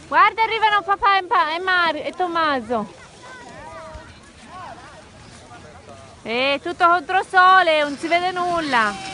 Guarda, arrivano papà e Tommaso. Tutto contro sole, non si vede nulla.